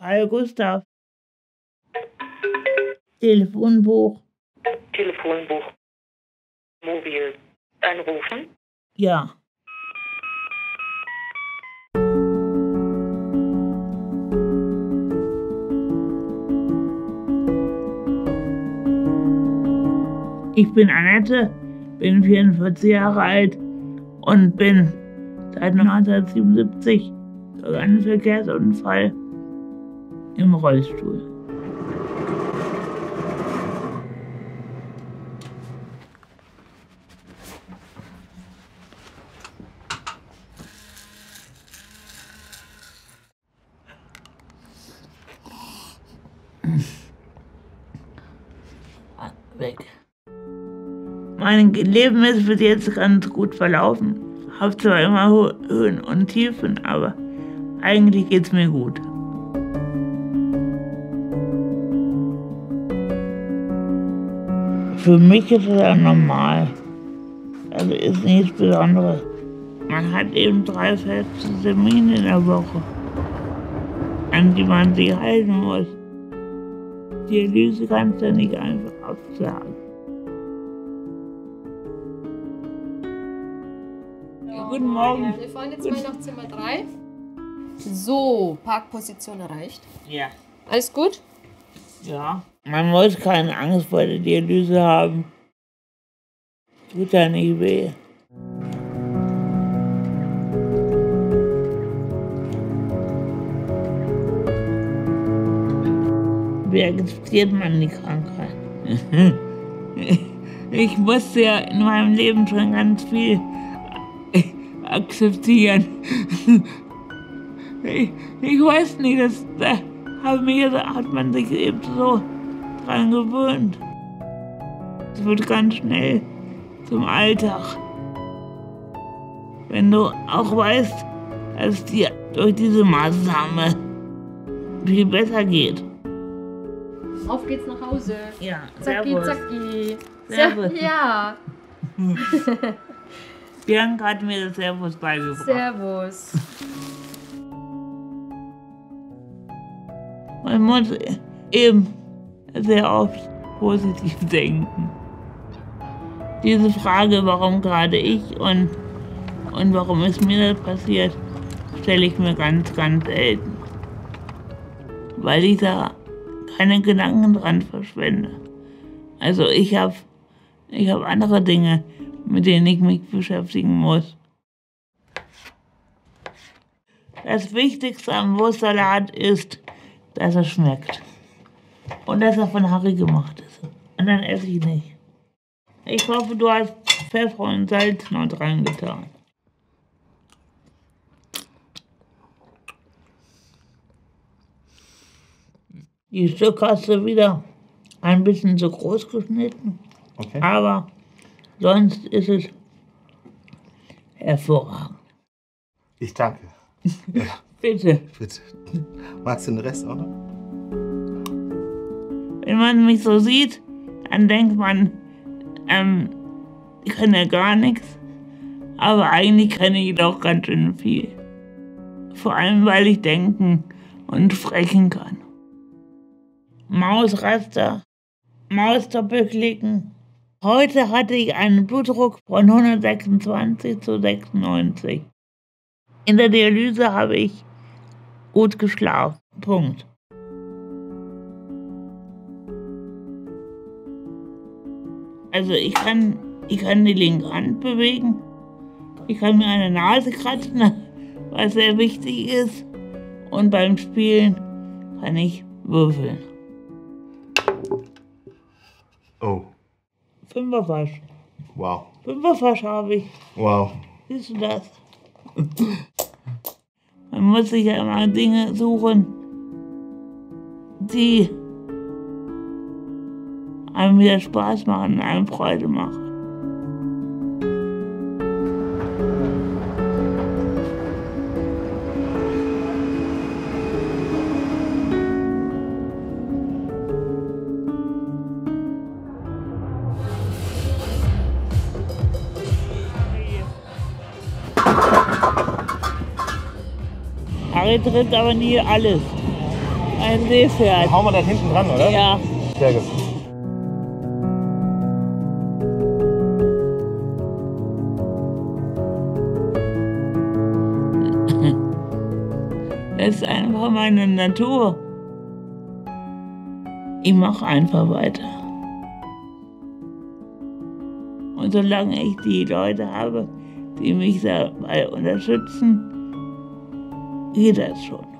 Hi Gustav. Telefonbuch. Telefonbuch. Mobil. Anrufen. Ja. Ich bin Annette, bin 44 Jahre alt und bin seit 1977 durch einen Verkehrsunfall im Rollstuhl. Weg. Mein Leben ist bis jetzt ganz gut verlaufen. Habe zwar immer Höhen und Tiefen, aber eigentlich geht's mir gut. Für mich ist es ja normal. Also ist nichts Besonderes. Man hat eben 3 feste Termine in der Woche, an die man sich halten muss. Die Dialyse kannst du nicht einfach absagen. Guten Morgen. Wir fahren jetzt mal nach Zimmer 3. So, Parkposition erreicht. Ja. Alles gut? Ja. Man muss keine Angst vor der Dialyse haben. Tut ja nicht weh. Wie akzeptiert man die Krankheit? Ich musste ja in meinem Leben schon ganz viel akzeptieren. Ich weiß nicht, da hat man sich eben so dran gewöhnt. Es wird ganz schnell zum Alltag. Wenn du auch weißt, dass es dir durch diese Maßnahme viel besser geht. Auf geht's nach Hause. Ja, Zacki, servus. zacki. Servus. Ja. Bianca hat mir das Servus beigebracht. Servus. Man muss eben sehr oft positiv denken. Diese Frage, warum gerade ich und warum ist mir das passiert, stelle ich mir ganz, ganz selten. Weil ich da keine Gedanken dran verschwende. Also ich hab andere Dinge, mit denen ich mich beschäftigen muss. Das Wichtigste am Wurstsalat ist, dass er schmeckt. Und dass er von Harry gemacht ist. Und dann esse ich nicht. Ich hoffe, du hast Pfeffer und Salz noch dran getan. Die Stücke hast du wieder ein bisschen zu groß geschnitten. Okay. Aber sonst ist es hervorragend. Ich danke. Ja, Bitte. bitte. Magst du den Rest auch noch? Wenn man mich so sieht, dann denkt man, ich kann ja gar nichts. Aber eigentlich kann ich doch ganz schön viel. Vor allem, weil ich denken und sprechen kann. Mausraster, Mausdoppelklicken. Heute hatte ich einen Blutdruck von 126 zu 96. In der Dialyse habe ich gut geschlafen. Punkt. Also ich kann die linke Hand bewegen. Ich kann mir eine Nase kratzen, was sehr wichtig ist. Und beim Spielen kann ich würfeln. Oh, Fünferfasch. wow. Fünferfasch habe ich. Wow. Siehst du das? Man muss sich ja immer Dinge suchen, die einem wieder Spaß machen, einem Freude machen. Harry trifft aber nie alles. Ein Seepferd. Hauen wir das hinten dran, oder? Ja. Sehr gut. Das ist einfach meine Natur. Ich mache einfach weiter. Und solange ich die Leute habe, die mich dabei unterstützen, geht das schon.